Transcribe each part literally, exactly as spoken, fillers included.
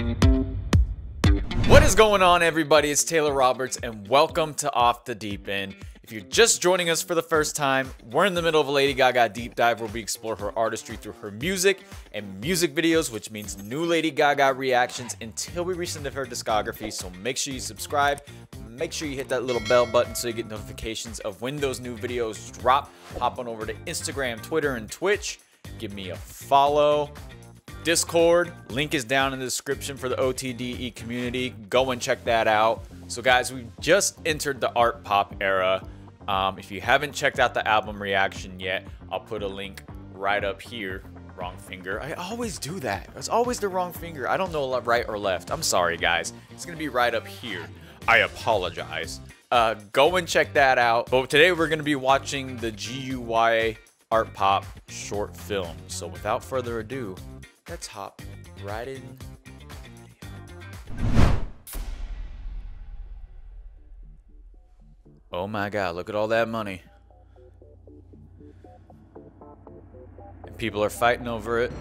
What is going on, everybody? It's Taylor Roberts, and welcome to Off the Deep End. If you're just joining us for the first time, we're in the middle of a Lady Gaga deep dive where we explore her artistry through her music and music videos, which means new Lady Gaga reactions until we reach the end of her discography. So make sure you subscribe, make sure you hit that little bell button so you get notifications of when those new videos drop. Hop on over to Instagram, Twitter, and Twitch. Give me a follow. Discord, link is down in the description for the O T D E community. Go and check that out. So guys, we've just entered the art pop era. Um, if you haven't checked out the album reaction yet, I'll put a link right up here. Wrong finger. I always do that. It's always the wrong finger. I don't know right or left. I'm sorry, guys. It's gonna be right up here. I apologize. Uh, go and check that out. But today we're gonna be watching the G U Y art pop short film. So without further ado, let's hop right in. Oh my god, look at all that money. And people are fighting over it.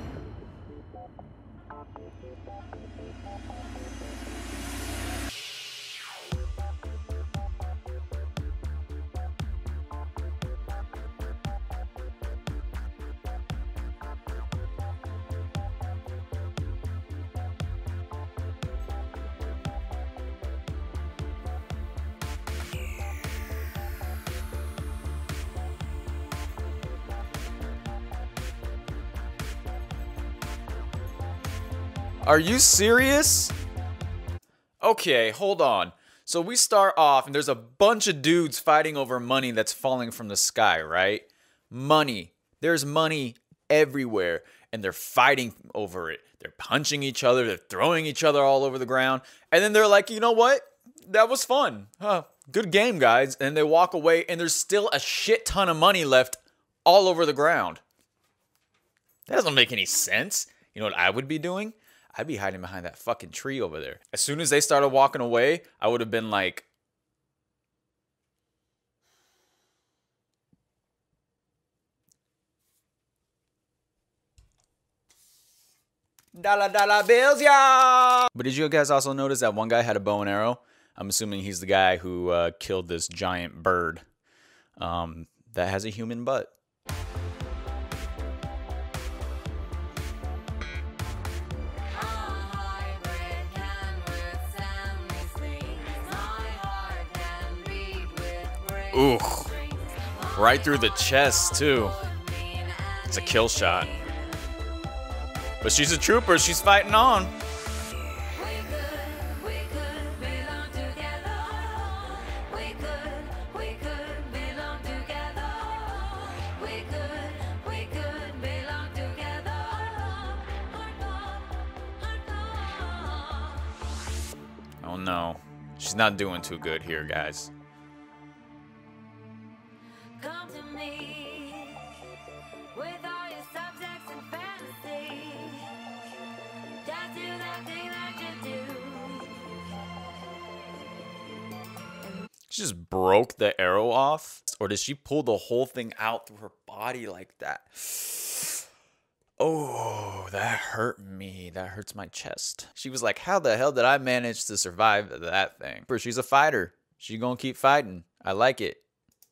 Are you serious? Okay, hold on. So we start off and there's a bunch of dudes fighting over money that's falling from the sky, right? Money. There's money everywhere and they're fighting over it. They're punching each other. They're throwing each other all over the ground. And then they're like, you know what? That was fun. Huh. Good game, guys. And they walk away and there's still a shit ton of money left all over the ground. That doesn't make any sense. You know what I would be doing? I'd be hiding behind that fucking tree over there. As soon as they started walking away, I would have been like, dollar dollar bills, y'all. But did you guys also notice that one guy had a bow and arrow? I'm assuming he's the guy who uh, killed this giant bird um, that has a human butt. Ooh, right through the chest too. It's a kill shot. But she's a trooper, she's fighting on. Oh no, she's not doing too good here, guys. She just broke the arrow off? Or did she pull the whole thing out through her body like that? Oh, that hurt me. That hurts my chest. She was like, how the hell did I manage to survive that thing? She's a fighter. She gonna keep fighting. I like it.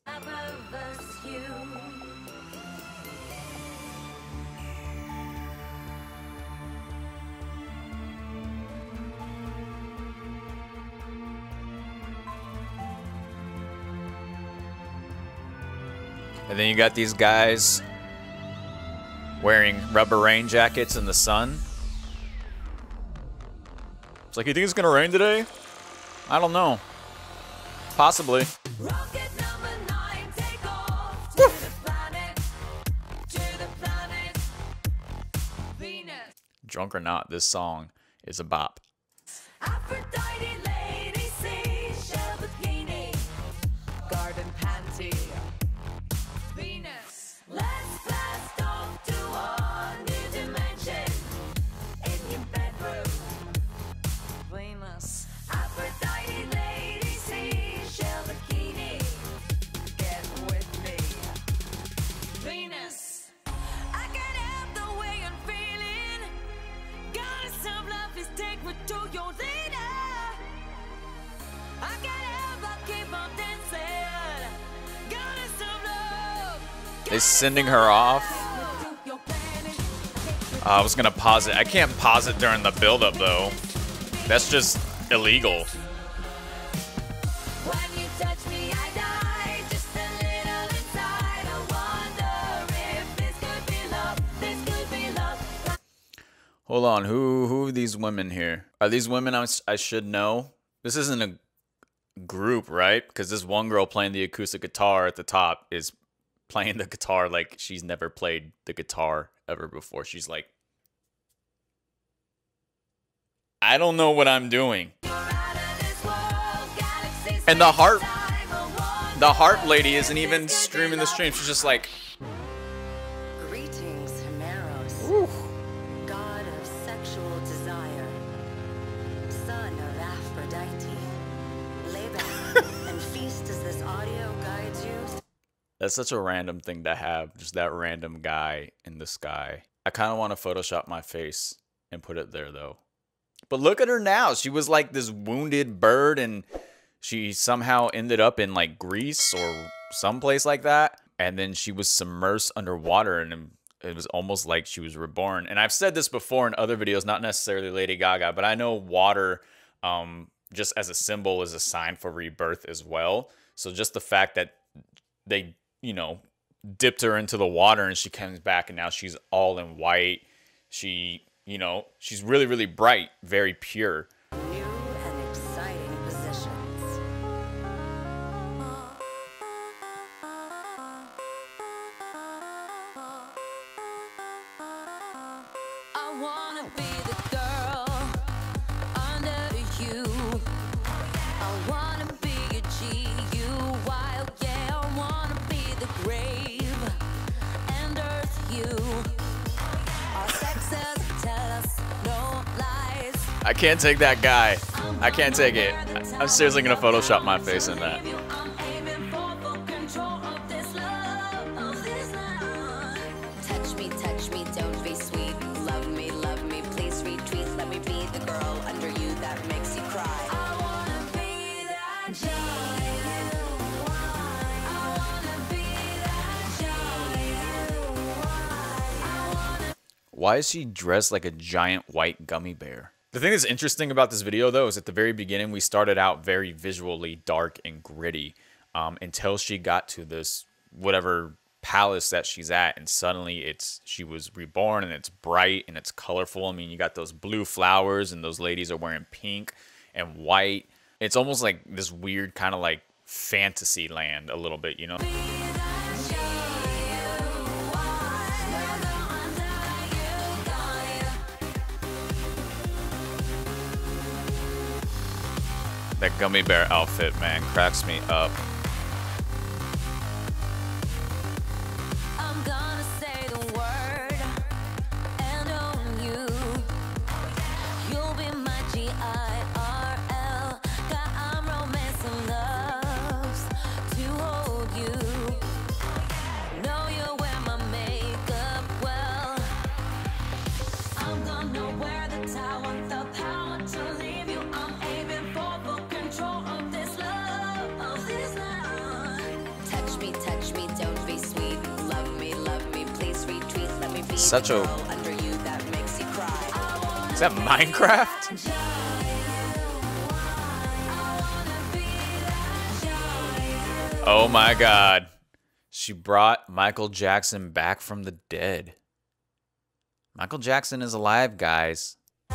And then you got these guys wearing rubber rain jackets in the sun. It's like, you think it's gonna rain today? I don't know. Possibly. Rocket number nine, take off to the planet, to the planet, Venus. Drunk or not, this song is a bop. Aphrodite, lady, seashell bikini, garden panty. Venus. Let's blast off to a new dimension in your bedroom. Venus. Aphrodite, lady, seashell bikini. Get with me. Venus. I can't help the way I'm feeling. Goddess of love is take what They sending her off. Uh, I was gonna pause it. I can't pause it during the build-up though. That's just illegal. Hold on, who who are these women here? Are these women I, I should know? This isn't a group, right? Because this one girl playing the acoustic guitar at the top is playing the guitar like she's never played the guitar ever before. She's like, I don't know what I'm doing. And the harp, the harp lady isn't even streaming the stream. She's just like, greetings, Himeros. ooh. God of sexual desire, son of Aphrodite. Lay back and feast as this audio guides you. That's such a random thing to have, just that random guy in the sky. I kind of want to Photoshop my face and put it there though. But look at her now. She was like this wounded bird and she somehow ended up in like Greece or someplace like that. And then she was submersed underwater and it was almost like she was reborn. And I've said this before in other videos, not necessarily Lady Gaga, but I know water um, just as a symbol is a sign for rebirth as well. So just the fact that they, you know, dipped her into the water and she comes back and now she's all in white. She, you know, she's really, really bright, very pure. New and exciting positions. I wanna be the girl under you. I wanna be a G U wild, yeah. I wanna be the grave and earth you. Our sexes tell us no lies. I can't take that guy. I can't take it. I'm seriously gonna Photoshop my face in that. Touch me, touch me, don't be sweet. Love me, love me, please retweet. Let me be the girl under you that makes you cry. I wanna be that giant. I wanna be that giant. Why is she dressed like a giant white gummy bear? The thing that's interesting about this video, though, is at the very beginning, we started out very visually dark and gritty um, until she got to this whatever palace that she's at, and suddenly it's she was reborn and it's bright and it's colorful. I mean, you got those blue flowers and those ladies are wearing pink and white. It's almost like this weird kind of like fantasy land a little bit, you know? That gummy bear outfit, man, cracks me up. I'm gonna say the word and own you. You'll be my G I R L. God, I'm romance and loves to hold you. Know you wear my makeup well. I'm gonna wear the towel, the power to leave you. I'm aiming for full control of this love, of this love. Touch me, touch me, don't be sweet. Love me, love me, please retweet. Let me be Such the a- girl under you that makes you cry. Is that Minecraft? Oh my god. She brought Michael Jackson back from the dead. Michael Jackson is alive, guys.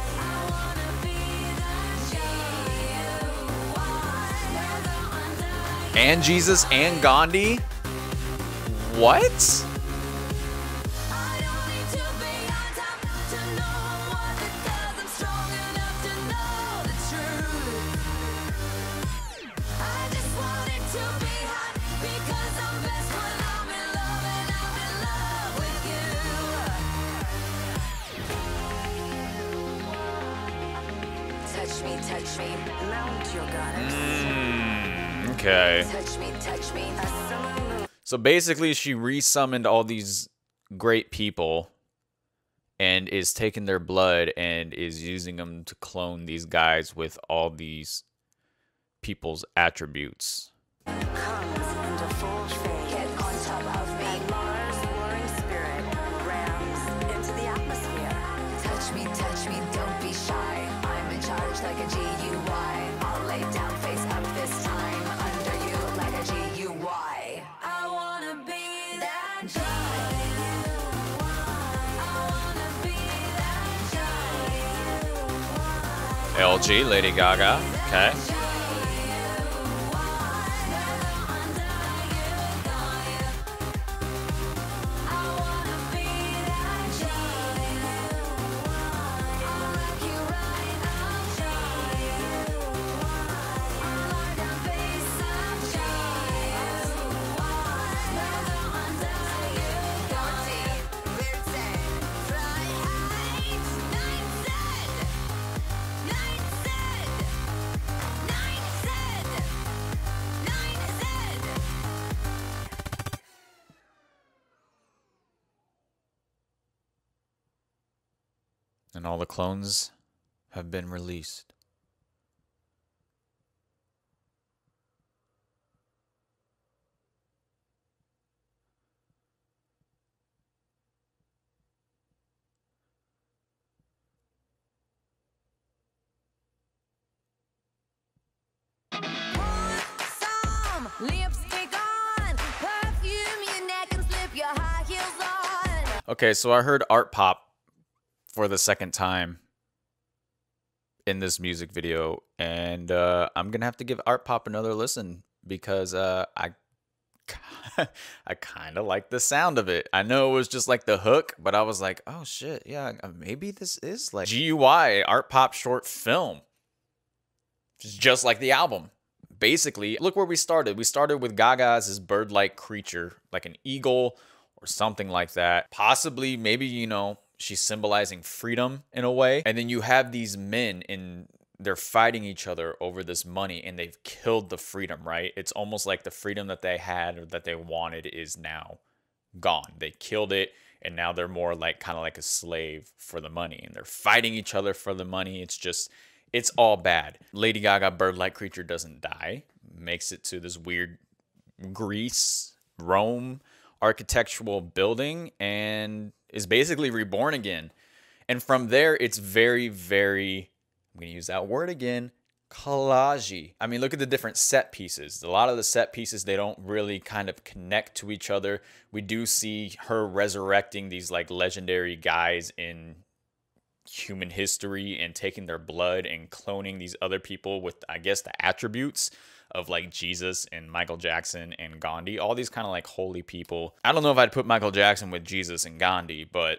And Jesus and Gandhi? What? Touch me, touch me, mount your goddess. Mm, okay. Touch me, touch me, a summer moon. So basically, she resummoned all these great people and is taking their blood and is using them to clone these guys with all these people's attributes. Comes into full shade. Get on top of me. Mars L G, Lady Gaga. Okay. And all the clones have been released. Some lipstick on, perfume your neck and slip your high heels on. Okay, so I heard Art Pop for the second time in this music video, and uh, I'm gonna have to give Art Pop another listen because uh, I I kind of like the sound of it. I know it was just like the hook, but I was like, oh shit, yeah, maybe this is like G U I, Art Pop short film. Just like the album. Basically, look where we started. We started with Gaga as this bird-like creature, like an eagle or something like that. Possibly, maybe, you know, she's symbolizing freedom in a way. And then you have these men and they're fighting each other over this money and they've killed the freedom, right? It's almost like the freedom that they had or that they wanted is now gone. They killed it and now they're more like kind of like a slave for the money and they're fighting each other for the money. It's just, it's all bad. Lady Gaga, bird-like creature, doesn't die. Makes it to this weird Greece, Rome architectural building and is basically reborn again. And from there, it's very, very, I'm going to use that word again, collage-y. I mean, look at the different set pieces. A lot of the set pieces, they don't really kind of connect to each other. We do see her resurrecting these like legendary guys in human history and taking their blood and cloning these other people with, I guess, the attributes of like Jesus and Michael Jackson and Gandhi, all these kind of like holy people. I don't know if I'd put Michael Jackson with Jesus and Gandhi, but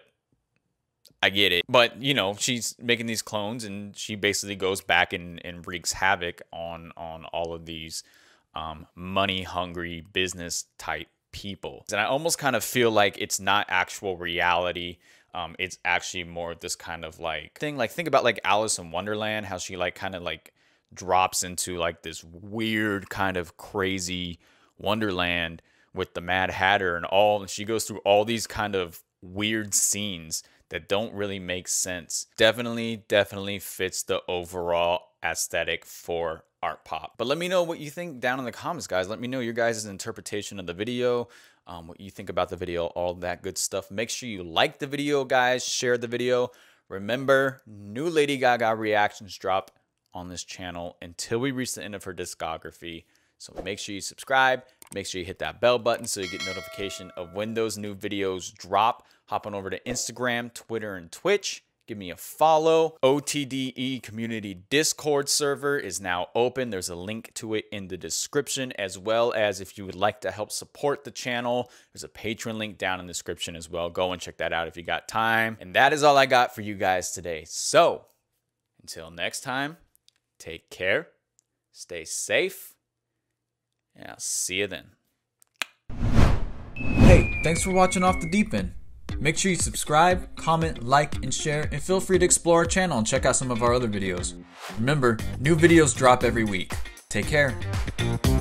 I get it. But, you know, she's making these clones and she basically goes back and, and wreaks havoc on, on all of these um, money-hungry business type people. And I almost kind of feel like it's not actual reality. Um, it's actually more this kind of like thing. Like think about like Alice in Wonderland, how she like kind of like drops into like this weird kind of crazy Wonderland with the Mad Hatter and all. And she goes through all these kind of weird scenes that don't really make sense. Definitely, definitely fits the overall aesthetic for Art Pop. But let me know what you think down in the comments, guys. Let me know your guys' interpretation of the video. Um, what you think about the video, all that good stuff. Make sure you like the video, guys. Share the video. Remember, new Lady Gaga reactions drop on this channel until we reach the end of her discography. So make sure you subscribe. Make sure you hit that bell button so you get notification of when those new videos drop. Hop on over to Instagram, Twitter, and Twitch. Give me a follow. O T D E Community Discord server is now open. There's a link to it in the description, as well as if you would like to help support the channel, there's a Patreon link down in the description as well. Go and check that out if you got time. And that is all I got for you guys today. So until next time, take care, stay safe, and I'll see you then. Hey, thanks for watching Off the Deep End. Make sure you subscribe, comment, like, and share, and feel free to explore our channel and check out some of our other videos. Remember, new videos drop every week. Take care.